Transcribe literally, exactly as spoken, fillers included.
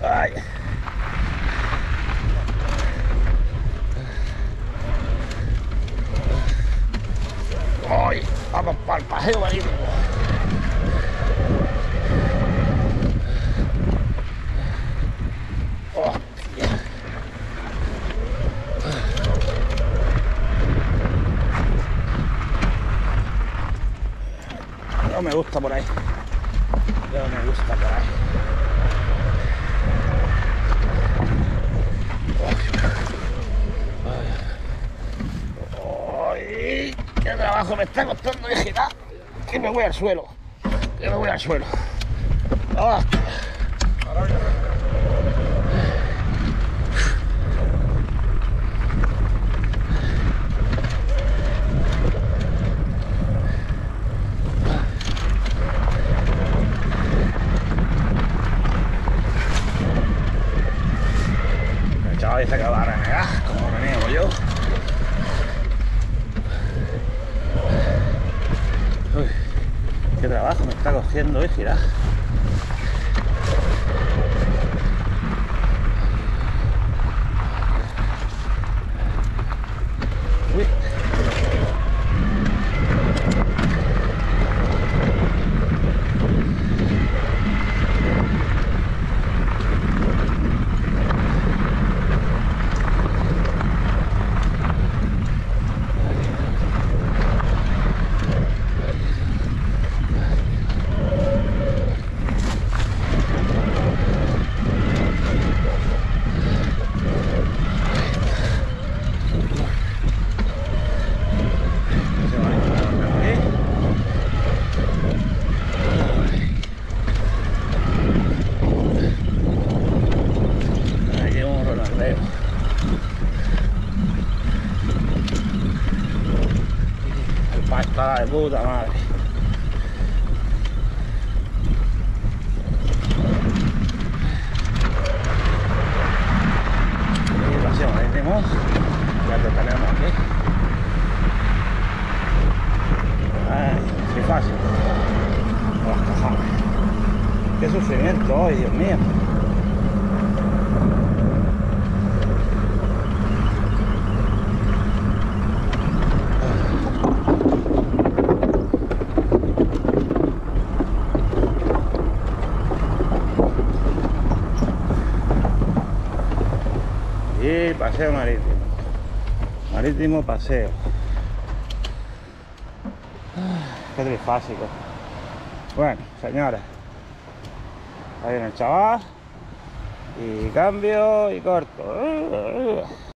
Ay. Ay, vamos para el paseo marítimo. Hostia. No me gusta por ahí. No me gusta por ahí. Ay, qué trabajo me está costando de girar. Que me voy al suelo. Que me voy al suelo. Ah. El chaval dice que va a renegar, como me niego yo. Uy, qué trabajo me está cogiendo hoy girar. Uy. Está de puta madre. Y paseo marítimo. Ya te tenemos aquí. Ay, qué fácil. Las cojones. Qué sufrimiento hoy, Dios mío. Y paseo marítimo. Marítimo paseo. Qué trifásico. Bueno, señores. Ahí viene el chaval. Y cambio y corto.